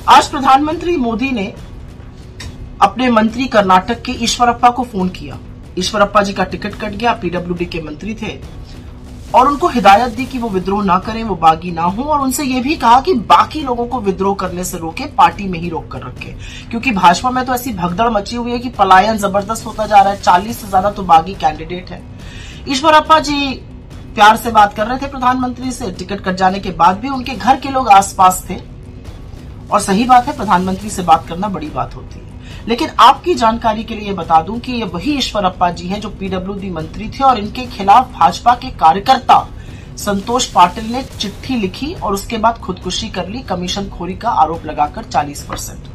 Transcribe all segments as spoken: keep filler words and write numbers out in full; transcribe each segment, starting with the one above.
आज प्रधानमंत्री मोदी ने अपने मंत्री कर्नाटक के ईश्वरप्पा को फोन किया। ईश्वरप्पा जी का टिकट कट गया, पीडब्ल्यूडी के मंत्री थे, और उनको हिदायत दी कि वो विद्रोह ना करें, वो बागी ना हो, और उनसे ये भी कहा कि बाकी लोगों को विद्रोह करने से रोके, पार्टी में ही रोक कर रखे, क्योंकि भाजपा में तो ऐसी भगदड़ मची हुई है कि पलायन जबरदस्त होता जा रहा है। चालीस से ज्यादा तो बागी कैंडिडेट है। ईश्वरप्पा जी प्यार से बात कर रहे थे प्रधानमंत्री से। टिकट कट जाने के बाद भी उनके घर के लोग आसपास थे, और सही बात है, प्रधानमंत्री से बात करना बड़ी बात होती है। लेकिन आपकी जानकारी के लिए बता दूं कि ये वही ईश्वरप्पा जी हैं जो पीडब्ल्यूडी मंत्री थे, और इनके खिलाफ भाजपा के कार्यकर्ता संतोष पाटिल ने चिट्ठी लिखी और उसके बाद खुदकुशी कर ली, कमीशन खोरी का आरोप लगाकर चालीस परसेंट।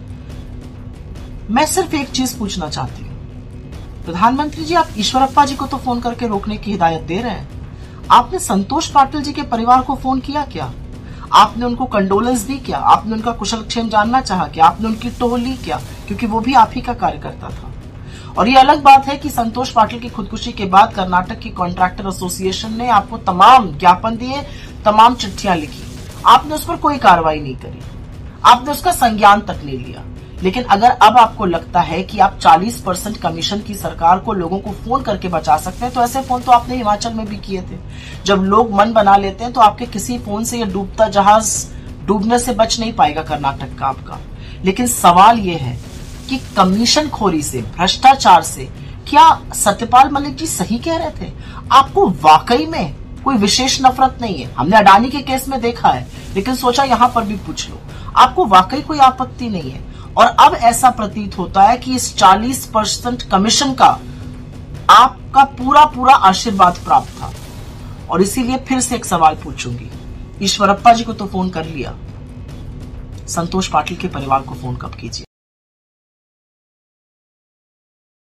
मैं सिर्फ एक चीज पूछना चाहती हूँ, प्रधानमंत्री जी, आप ईश्वरप्पा जी को तो फोन करके रोकने की हिदायत दे रहे हैं, आपने संतोष पाटिल जी के परिवार को फोन किया क्या? आपने उनको कंडोलेंस दी क्या? आपने उनका कुशल क्षेम जानना चाहा क्या? आपने उनकी टोह ली क्या? क्योंकि वो भी आप ही का कार्यकर्ता था। और ये अलग बात है कि संतोष पाटिल की खुदकुशी के बाद कर्नाटक की कॉन्ट्रैक्टर एसोसिएशन ने आपको तमाम ज्ञापन दिए, तमाम चिट्ठियां लिखी, आपने उस पर कोई कार्रवाई नहीं करी, आपने उसका संज्ञान तक नहीं लिया। लेकिन अगर अब आपको लगता है कि आप चालीस परसेंट कमीशन की सरकार को लोगों को फोन करके बचा सकते हैं, तो ऐसे फोन तो आपने हिमाचल में भी किए थे। जब लोग मन बना लेते हैं तो आपके किसी फोन से ये डूबता जहाज डूबने से बच नहीं पाएगा कर्नाटक का आपका। लेकिन सवाल ये है कि कमीशन खोरी से, भ्रष्टाचार से, क्या सत्यपाल मलिक जी सही कह रहे थे? आपको वाकई में कोई विशेष नफरत नहीं है? हमने अडानी के केस में देखा है, लेकिन सोचा यहां पर भी पूछ लो, आपको वाकई कोई आपत्ति नहीं है? और अब ऐसा प्रतीत होता है कि इस चालीस परसेंट कमीशन का आपका पूरा पूरा आशीर्वाद प्राप्त था। और इसीलिए फिर से एक सवाल पूछूंगी, ईश्वरप्पा जी को तो फोन कर लिया, संतोष पाटिल के परिवार को फोन कब कीजिए?